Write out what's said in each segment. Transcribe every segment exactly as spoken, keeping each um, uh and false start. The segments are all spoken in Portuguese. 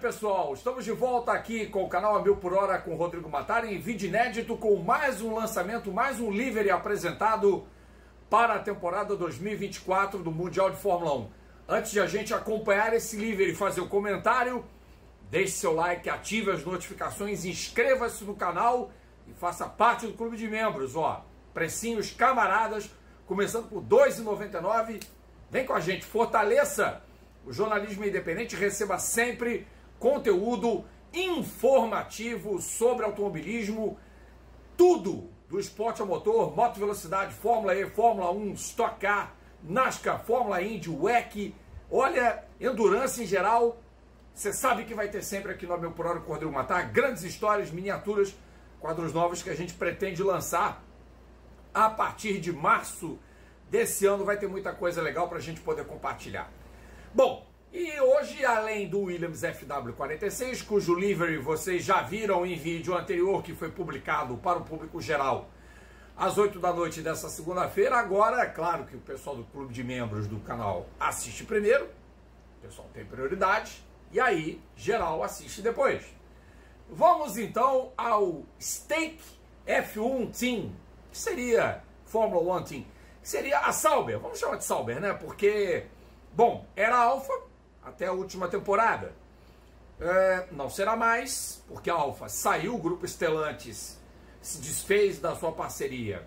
pessoal, estamos de volta aqui com o canal A Mil por Hora com o Rodrigo Mattari em vídeo inédito com mais um lançamento, mais um livery apresentado para a temporada dois mil e vinte e quatro do Mundial de Fórmula um. Antes de a gente acompanhar esse livery e fazer o comentário, deixe seu like, ative as notificações, inscreva-se no canal e faça parte do clube de membros, ó, precinhos camaradas, começando por dois reais e noventa e nove centavos. Vem com a gente, fortaleça o jornalismo independente, receba sempre conteúdo informativo sobre automobilismo, tudo do esporte a motor, moto velocidade, Fórmula E, Fórmula um, Stock Car, NASCAR, Fórmula Indy, W E C, olha, Endurance em geral. Você sabe que vai ter sempre aqui no A Mil por Hora com o Rodrigo Mattari grandes histórias, miniaturas, quadros novos que a gente pretende lançar a partir de março desse ano. Vai ter muita coisa legal para a gente poder compartilhar. Bom, e hoje, além do Williams F W quarenta e seis, cujo livery vocês já viram em vídeo anterior, que foi publicado para o público geral às oito da noite dessa segunda-feira, agora é claro que o pessoal do clube de membros do canal assiste primeiro, o pessoal tem prioridade, e aí, geral assiste depois. Vamos então ao Stake F um Team, que seria Fórmula um Team, que seria a Sauber, vamos chamar de Sauber, né? Porque, bom, era Alfa até a última temporada. É, não será mais, porque a Alfa saiu, o grupo Stellantis se desfez da sua parceria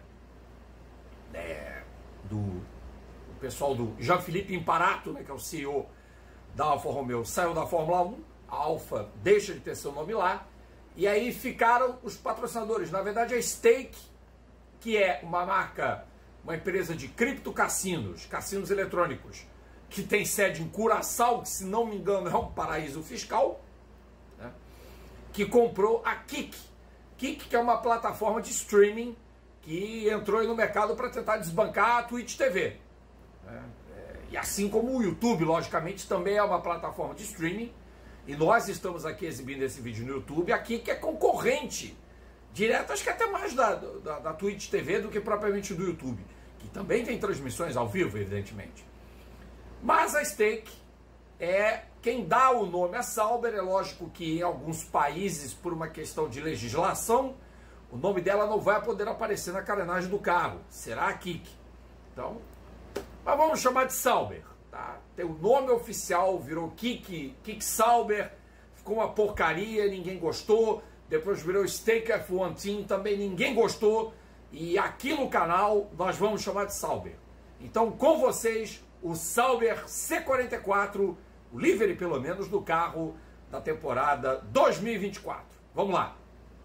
é, do o pessoal do Jean-Philippe Imparato, né, que é o C E O da Alfa Romeo, saiu da Fórmula um, a Alfa deixa de ter seu nome lá, e aí ficaram os patrocinadores. Na verdade, a Stake, que é uma marca, uma empresa de criptocassinos, cassinos eletrônicos, que tem sede em Curaçao, que, se não me engano, é um paraíso fiscal, né, que comprou a Kick. Kick, que é uma plataforma de streaming que entrou aí no mercado para tentar desbancar a Twitch T V. Né? E assim como o YouTube, logicamente, também é uma plataforma de streaming, e nós estamos aqui exibindo esse vídeo no YouTube. A Kick é concorrente direto, acho que até mais da, da, da Twitch T V do que propriamente do YouTube, que também tem transmissões ao vivo, evidentemente. Mas a Stake é quem dá o nome a Sauber. É lógico que em alguns países, por uma questão de legislação, o nome dela não vai poder aparecer na carenagem do carro, será a Kick. Então, mas vamos chamar de Sauber, tá? Tem o nome oficial, virou Kick, Kick Sauber, ficou uma porcaria, ninguém gostou. Depois virou Stake F um Team, também ninguém gostou. E aqui no canal nós vamos chamar de Sauber. Então, com vocês, o Sauber C quarenta e quatro, o livery pelo menos do carro da temporada dois mil e vinte e quatro. Vamos lá.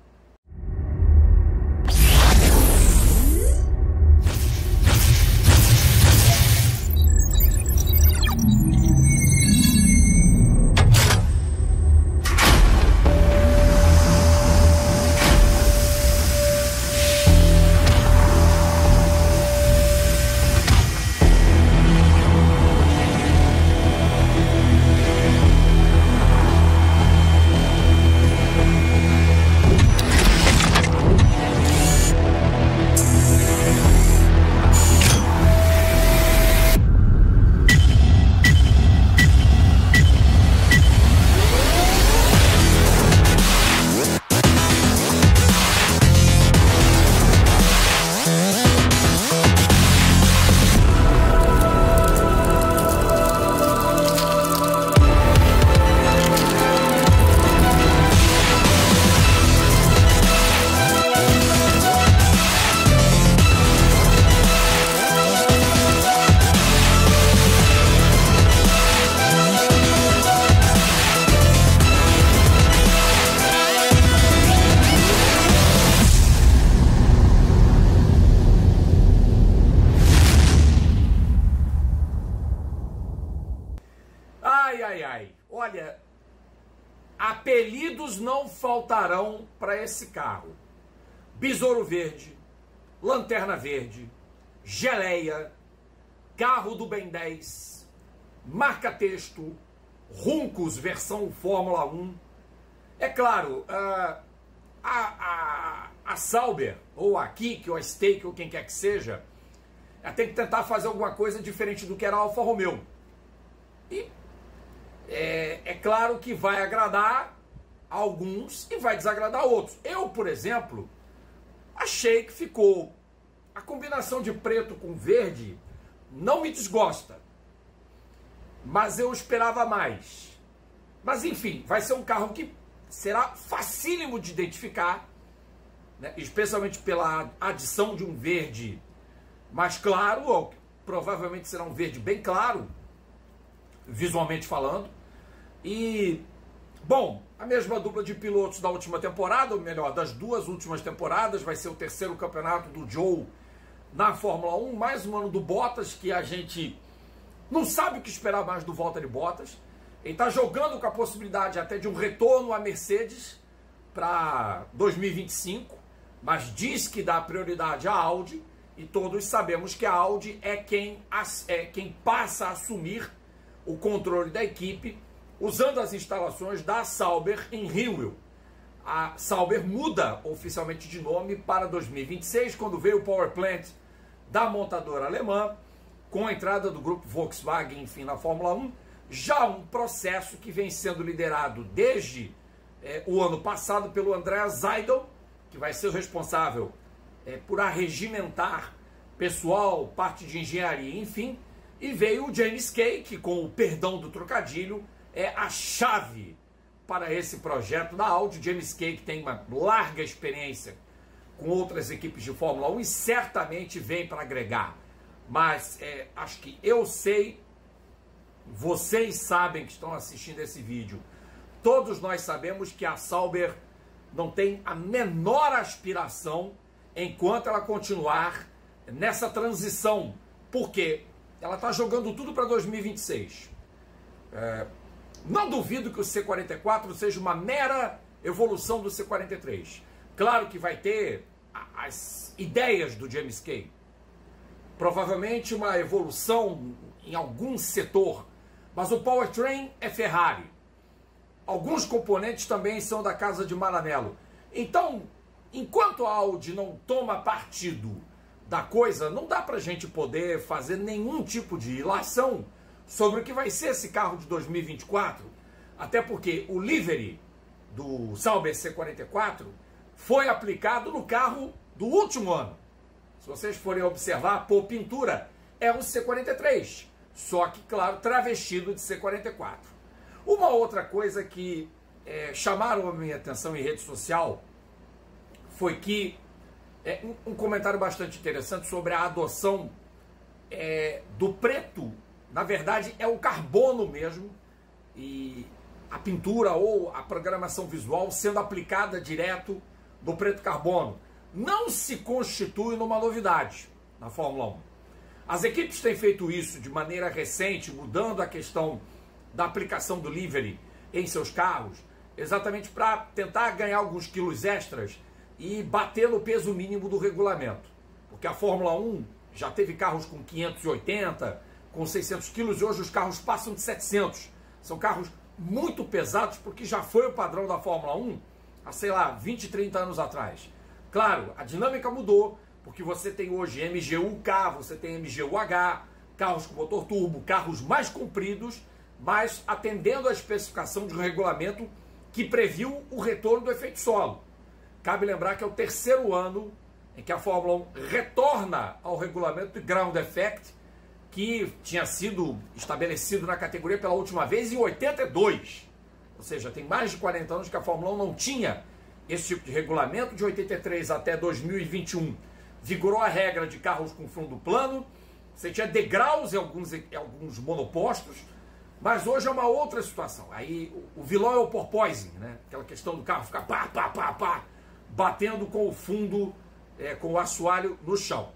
Ai, ai, ai, olha, apelidos não faltarão para esse carro. Besouro Verde, Lanterna Verde, Geleia, Carro do Ben dez, Marca-Texto, Runcos versão Fórmula um. É claro, a, a, a Sauber, ou a Kick, ou a Stake, ou quem quer que seja, ela tem que tentar fazer alguma coisa diferente do que era a Alfa Romeo. E é, é claro que vai agradar alguns e vai desagradar outros. Eu, por exemplo, achei que ficou... A combinação de preto com verde não me desgosta, mas eu esperava mais. Mas enfim, vai ser um carro que será facílimo de identificar, né? Especialmente pela adição de um verde mais claro, ou provavelmente será um verde bem claro, visualmente falando. E, bom, a mesma dupla de pilotos da última temporada, ou melhor, das duas últimas temporadas, vai ser o terceiro campeonato do Joe na Fórmula um, mais um ano do Bottas, que a gente não sabe o que esperar mais do Valtteri Bottas. Ele está jogando com a possibilidade até de um retorno à Mercedes para dois mil e vinte e cinco, mas diz que dá prioridade à Audi, e todos sabemos que a Audi é quem, é quem passa a assumir o controle da equipe, usando as instalações da Sauber em Hillwell. A Sauber muda oficialmente de nome para dois mil e vinte e seis, quando veio o Power Plant da montadora alemã, com a entrada do grupo Volkswagen, enfim, na Fórmula um, já um processo que vem sendo liderado desde é, o ano passado pelo Andreas Seidel, que vai ser o responsável é, por arregimentar pessoal, parte de engenharia, enfim, e veio o James Kay, que, com o perdão do trocadilho, é a chave para esse projeto da Audi. James Kay, que tem uma larga experiência com outras equipes de Fórmula um e certamente vem para agregar. Mas é, acho que eu sei, vocês sabem que estão assistindo esse vídeo, todos nós sabemos que a Sauber não tem a menor aspiração enquanto ela continuar nessa transição, porque ela está jogando tudo para dois mil e vinte e seis. É, não duvido que o C quarenta e quatro seja uma mera evolução do C quarenta e três. Claro que vai ter as ideias do James Kay, provavelmente uma evolução em algum setor, mas o powertrain é Ferrari. Alguns componentes também são da casa de Maranello. Então, enquanto a Audi não toma partido da coisa, não dá para a gente poder fazer nenhum tipo de ilação sobre o que vai ser esse carro de dois mil e vinte e quatro, até porque o livery do Sauber C quarenta e quatro foi aplicado no carro do último ano. Se vocês forem observar, por pintura, é um C quarenta e três, só que, claro, travestido de C quarenta e quatro. Uma outra coisa que é, chamaram a minha atenção em rede social foi que, é, um, um comentário bastante interessante sobre a adoção é, do preto. Na verdade, é o carbono mesmo, e a pintura ou a programação visual sendo aplicada direto do preto carbono. Não se constitui numa novidade na Fórmula um. As equipes têm feito isso de maneira recente, mudando a questão da aplicação do livery em seus carros, exatamente para tentar ganhar alguns quilos extras e bater no peso mínimo do regulamento. Porque a Fórmula um já teve carros com quinhentos e oitenta, com seiscentos quilos, e hoje os carros passam de setecentos. São carros muito pesados, porque já foi o padrão da Fórmula um há, sei lá, vinte, trinta anos atrás. Claro, a dinâmica mudou, porque você tem hoje M G U K, você tem M G U H, carros com motor turbo, carros mais compridos, mas atendendo à especificação de um regulamento que previu o retorno do efeito solo. Cabe lembrar que é o terceiro ano em que a Fórmula um retorna ao regulamento de Ground Effect, que tinha sido estabelecido na categoria pela última vez em oitenta e dois. Ou seja, tem mais de quarenta anos que a Fórmula um não tinha esse tipo de regulamento. De oitenta e três até dois mil e vinte e um, vigorou a regra de carros com fundo plano. Você tinha degraus em alguns, em alguns monopostos, mas hoje é uma outra situação. Aí o, o vilão é o porpoising, né? Aquela questão do carro ficar pá, pá, pá, pá, batendo com o fundo, é, com o assoalho no chão.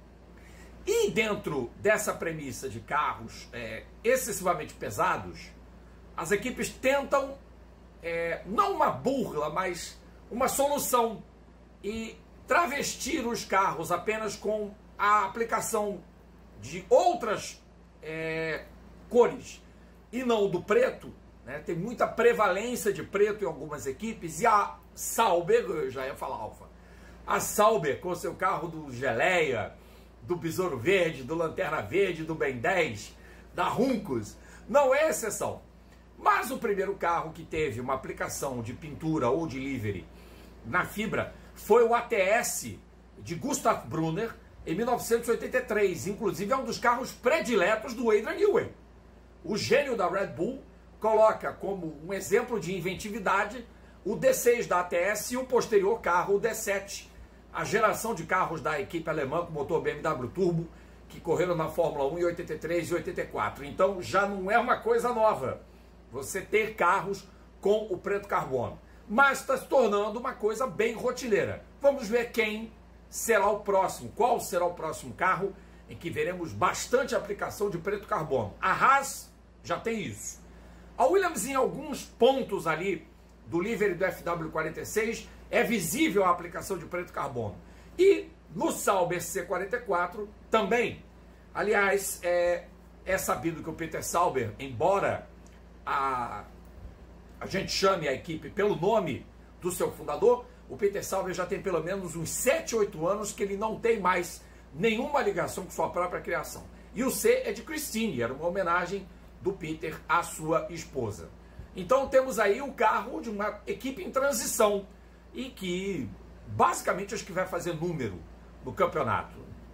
E dentro dessa premissa de carros é, excessivamente pesados, as equipes tentam, é, não uma burla, mas uma solução, e travestir os carros apenas com a aplicação de outras é, cores e não do preto, né? Tem muita prevalência de preto em algumas equipes, e a Sauber, eu já ia falar Alfa, a Sauber com seu carro do Geleia, do Besouro Verde, do Lanterna Verde, do Ben dez, da Juncos, não é exceção. Mas o primeiro carro que teve uma aplicação de pintura ou de livery na fibra foi o A T S de Gustav Brunner em mil novecentos e oitenta e três. Inclusive é um dos carros prediletos do Adrian Newey. O gênio da Red Bull coloca como um exemplo de inventividade o D seis da A T S e o posterior carro, o D sete, a geração de carros da equipe alemã com motor B M W Turbo, que correram na Fórmula um em oitenta e três e oitenta e quatro. Então já não é uma coisa nova você ter carros com o preto carbono, mas está se tornando uma coisa bem rotineira. Vamos ver quem será o próximo, qual será o próximo carro em que veremos bastante aplicação de preto carbono. A Haas já tem isso. A Williams, em alguns pontos ali do livery do F W quarenta e seis, é visível a aplicação de preto carbono. E no Sauber C quarenta e quatro também. Aliás, é, é sabido que o Peter Sauber, embora a, a gente chame a equipe pelo nome do seu fundador, o Peter Sauber já tem pelo menos uns sete, oito anos que ele não tem mais nenhuma ligação com sua própria criação. E o C é de Christine, era uma homenagem do Peter à sua esposa. Então temos aí o carro de uma equipe em transição e que basicamente acho que vai fazer número no campeonato.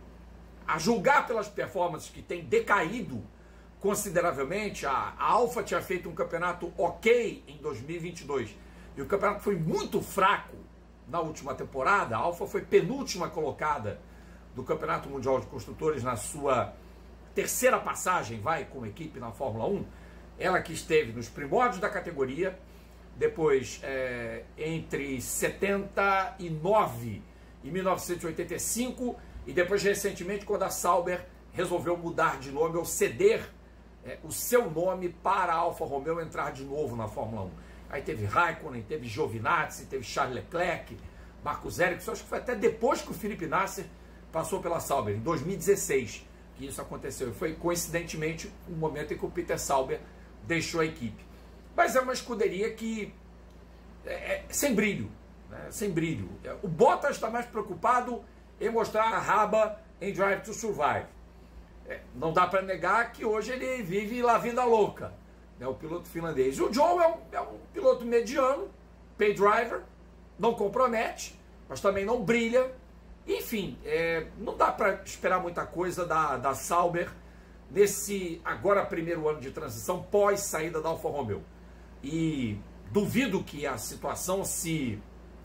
A julgar pelas performances que tem decaído consideravelmente, a, a Alfa tinha feito um campeonato ok em dois mil e vinte e dois e o campeonato foi muito fraco na última temporada. A Alfa foi penúltima colocada do Campeonato Mundial de Construtores na sua terceira passagem, vai, com equipe na Fórmula um. Ela que esteve nos primórdios da categoria, depois é, entre setenta e nove e mil novecentos e oitenta e cinco, e depois recentemente quando a Sauber resolveu mudar de nome ou ceder é, o seu nome para a Alfa Romeo entrar de novo na Fórmula um. Aí teve Raikkonen, teve Giovinazzi, teve Charles Leclerc, Marcos Ericsson, acho que foi até depois que o Felipe Nasser passou pela Sauber, em dois mil e dezesseis, que isso aconteceu. E foi coincidentemente o um momento em que o Peter Sauber deixou a equipe. Mas é uma escuderia que é, é sem brilho, né? Sem brilho. O Bottas está mais preocupado em mostrar a raba em Drive to Survive. É, não dá para negar que hoje ele vive la vida louca, né, o piloto finlandês. O Joe é um, é um piloto mediano, pay driver, não compromete, mas também não brilha. Enfim, é, não dá para esperar muita coisa da, da Sauber nesse agora primeiro ano de transição pós saída da Alfa Romeo. E duvido que a situação se,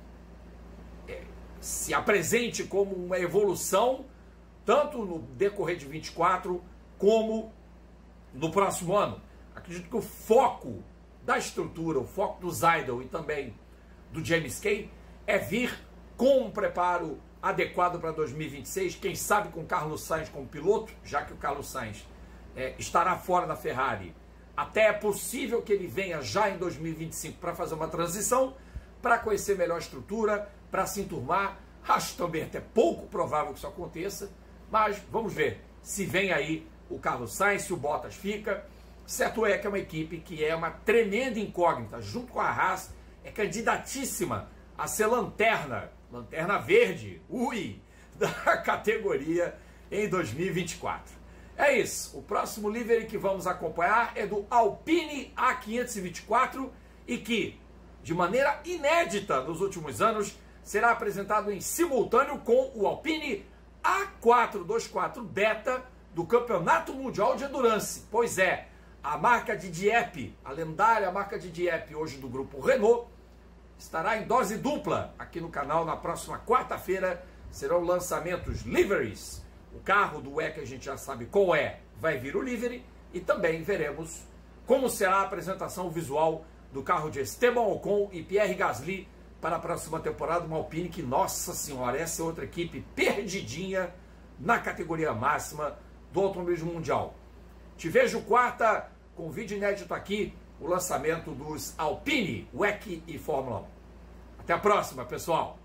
é, se apresente como uma evolução tanto no decorrer de vinte e quatro como no próximo ano. Acredito que o foco da estrutura, o foco do Seidl e também do James Kay é vir com um preparo adequado para dois mil e vinte e seis, quem sabe com Carlos Sainz como piloto, já que o Carlos Sainz é, estará fora da Ferrari. Até é possível que ele venha já em dois mil e vinte e cinco para fazer uma transição, para conhecer melhor a estrutura, para se enturmar. Acho também até pouco provável que isso aconteça, mas vamos ver se vem aí o Carlos Sainz, se o Bottas fica. Certo é que é uma equipe que é uma tremenda incógnita, junto com a Haas, é candidatíssima a ser lanterna, lanterna verde, ui, da categoria em dois mil e vinte e quatro. É isso, o próximo livery que vamos acompanhar é do Alpine A quinhentos e vinte e quatro e que, de maneira inédita nos últimos anos, será apresentado em simultâneo com o Alpine A quatrocentos e vinte e quatro Beta do Campeonato Mundial de Endurance. Pois é, a marca de Dieppe, a lendária marca de Dieppe, hoje do grupo Renault, estará em dose dupla aqui no canal na próxima quarta-feira. Serão lançamentos liveries. O carro do E, que a gente já sabe qual é, vai vir o livery. E também veremos como será a apresentação visual do carro de Esteban Ocon e Pierre Gasly para a próxima temporada. Uma Alpine que, nossa senhora, essa é outra equipe perdidinha na categoria máxima do automobilismo mundial. Te vejo quarta com vídeo inédito aqui, o lançamento dos Alpine, W E C e Fórmula um. Até a próxima, pessoal!